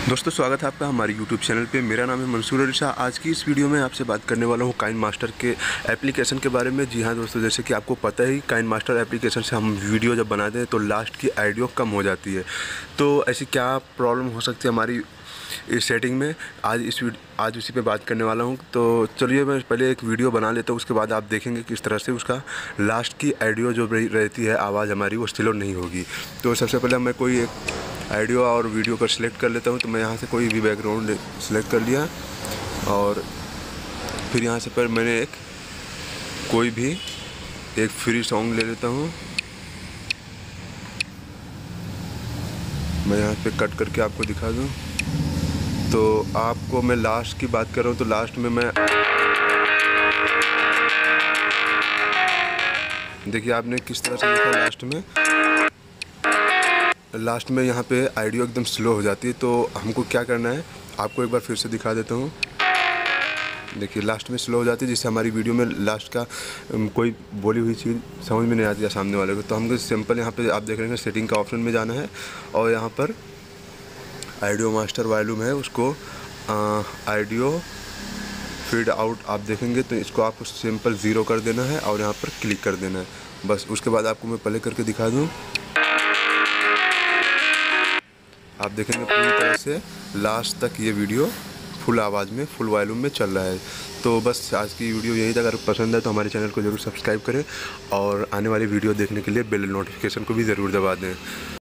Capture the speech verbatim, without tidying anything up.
दोस्तों स्वागत है आपका हमारे यूट्यूब चैनल पे। मेरा नाम है मंसूर अली शाह। आज की इस वीडियो में आपसे बात करने वाला हूँ काइन मास्टर के एप्लीकेशन के बारे में। जी हाँ दोस्तों, जैसे कि आपको पता ही काइन मास्टर एप्लीकेशन से हम वीडियो जब बनाते हैं तो लास्ट की ऑडियो कम हो जाती है। तो ऐसी क्या प्रॉब्लम हो सकती है हमारी इस सेटिंग में, आज इस आज उसी पे बात करने वाला हूँ। तो चलिए मैं पहले एक वीडियो बना लेता हूँ, उसके बाद आप देखेंगे किस तरह से उसका लास्ट की ऑडियो जो रहती है आवाज़ हमारी वो स्लो नहीं होगी। तो सबसे पहले मैं कोई एक ऑडियो और वीडियो को सिलेक्ट कर लेता हूँ। तो मैं यहाँ से कोई भी बैकग्राउंड सिलेक्ट कर लिया और फिर यहाँ से पर मैंने एक कोई भी एक फ्री सॉन्ग ले लेता हूँ। मैं यहाँ पे कट करके आपको दिखा दूँ। तो आपको मैं लास्ट की बात कर रहा हूँ, तो लास्ट में मैं देखिए आपने किस तरह से देखा, लास्ट में लास्ट में यहाँ पे ऑडियो एकदम स्लो हो जाती है। तो हमको क्या करना है, आपको एक बार फिर से दिखा देता हूँ। देखिए लास्ट में स्लो हो जाती है, जिससे हमारी वीडियो में लास्ट का कोई बोली हुई चीज़ समझ में नहीं आती है सामने वाले को। तो हमको सिंपल यहाँ पे आप देख रहे हैं सेटिंग का ऑप्शन में जाना है और यहाँ पर ऑडियो मास्टर वॉल्यूम है, उसको ऑडियो फीड आउट आप देखेंगे तो इसको आपको सिंपल ज़ीरो कर देना है और यहाँ पर क्लिक कर देना है बस। उसके बाद आपको मैं प्ले करके दिखा दूँ। आप देखेंगे पूरी तरह से लास्ट तक ये वीडियो फुल आवाज़ में फुल वॉल्यूम में चल रहा है। तो बस आज की वीडियो यही था। अगर पसंद है तो हमारे चैनल को ज़रूर सब्सक्राइब करें और आने वाली वीडियो देखने के लिए बेल नोटिफिकेशन को भी ज़रूर दबा दें।